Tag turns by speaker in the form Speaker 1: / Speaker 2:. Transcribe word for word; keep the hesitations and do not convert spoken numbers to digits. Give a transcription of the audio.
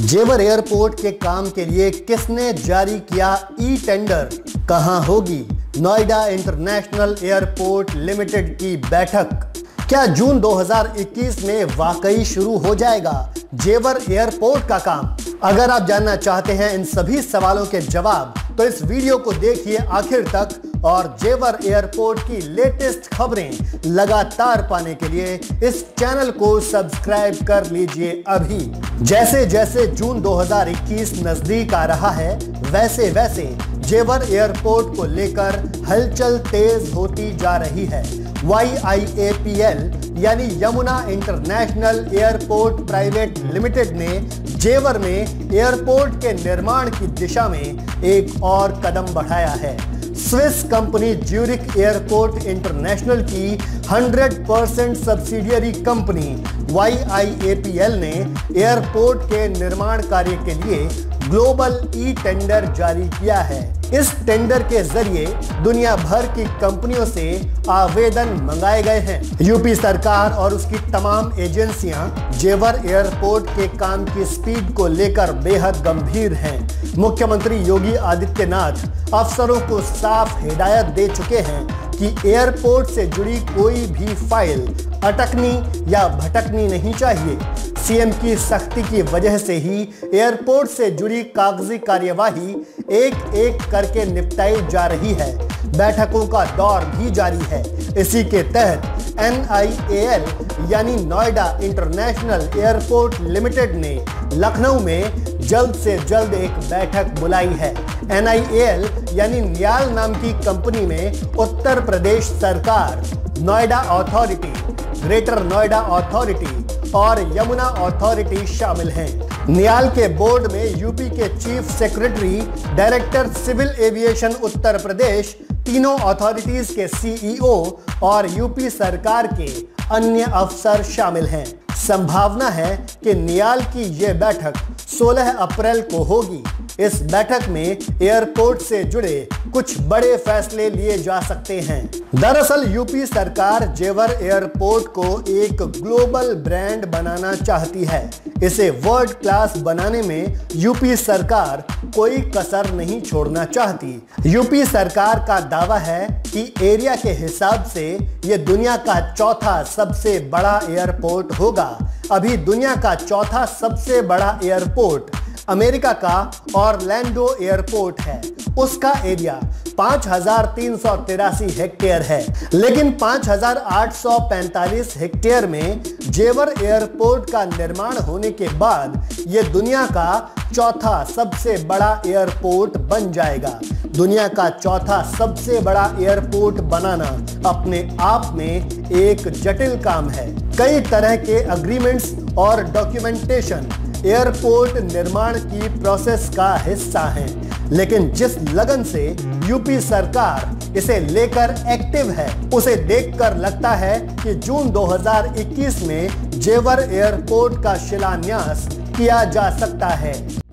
Speaker 1: जेवर एयरपोर्ट के काम के लिए किसने जारी किया ई टेंडर? कहां होगी नोएडा इंटरनेशनल एयरपोर्ट लिमिटेड की बैठक? क्या जून दो हज़ार इक्कीस में वाकई शुरू हो जाएगा जेवर एयरपोर्ट का काम? अगर आप जानना चाहते हैं इन सभी सवालों के जवाब तो इस वीडियो को देखिए आखिर तक और जेवर एयरपोर्ट की लेटेस्ट खबरें लगातार पाने के लिए इस चैनल को सब्सक्राइब कर लीजिए अभी। जैसे जैसे जून दो हज़ार इक्कीस नजदीक आ रहा है वैसे वैसे जेवर एयरपोर्ट को लेकर हलचल तेज होती जा रही है। Y I A P L यानी Yamuna international airport private limited ने जेवर में एयरपोर्ट के निर्माण की दिशा में एक और कदम बढ़ाया है। Swiss company Zurich airport international की सौ percent subsidiary company Y I A P एल ने एयरपोर्ट के निर्माण कार्य के लिए ग्लोबल ई टेंडर जारी किया है। इस टेंडर के जरिए दुनिया भर की कंपनियों से आवेदन मंगाए गए हैं। यूपी सरकार और उसकी तमाम एजेंसियां जेवर एयरपोर्ट के काम की स्पीड को लेकर बेहद गंभीर हैं। मुख्यमंत्री योगी आदित्यनाथ अफसरों को साफ हिदायत दे चुके हैं कि एयरपोर्ट से जुड़ी कोई भी फाइल अटकनी या भटकनी नहीं चाहिए। सीएम की सख्ती की वजह से ही एयरपोर्ट से जुड़ी कागजी कार्यवाही एक एक करके निपटाई जा रही है। बैठकों का दौर भी जारी है। इसी के तहत एन आई ए एल यानी नोएडा इंटरनेशनल एयरपोर्ट लिमिटेड ने लखनऊ में जल्द से जल्द एक बैठक बुलाई है। एन आई ए एल यानी नियाल नाम की कंपनी में उत्तर प्रदेश सरकार, Noida authority, Greater Noida authority और यमुना अथॉरिटी शामिल हैं। नियाल के बोर्ड में यूपी के chief secretary, director civil aviation Uttar Pradesh, तीनों अथॉरिटीज के सी ई ओ और यूपी सरकार के अन्य अफसर शामिल हैं। संभावना है कि नियाल की यह बैठक सोलह अप्रैल को होगी। इस बैठक में एयरपोर्ट से जुड़े कुछ बड़े फैसले लिए जा सकते हैं। दरअसल यूपी सरकार जेवर एयरपोर्ट को एक ग्लोबल ब्रांड बनाना चाहती है। इसे वर्ल्ड क्लास बनाने में यूपी सरकार कोई कसर नहीं छोड़ना चाहती। यूपी सरकार का दावा है कि एरिया के हिसाब से यह दुनिया का चौथा सबसे बड़ा एयरपोर्ट होगा। अभी दुनिया का चौथा सबसे बड़ा एयरपोर्ट अमेरिका का ऑरलैंडो एयरपोर्ट है। उसका एरिया पाँच हज़ार तीन सौ तिरासी हेक्टेयर है, लेकिन पाँच हज़ार आठ सौ पैंतालीस हेक्टेयर में जेवर एयरपोर्ट का निर्माण होने के बाद यह दुनिया का चौथा सबसे बड़ा एयरपोर्ट बन जाएगा। दुनिया का चौथा सबसे बड़ा एयरपोर्ट बनाना अपने आप में एक जटिल काम है। कई तरह के अग्रीमेंट्स और डॉक्यूमेंटेशन एयरपोर्ट निर्माण की प्रोसेस का हिस्सा है, लेकिन जिस लगन से यूपी सरकार इसे लेकर एक्टिव है उसे देखकर लगता है कि जून दो हज़ार इक्कीस में जेवर एयरपोर्ट का शिलान्यास किया जा सकता है।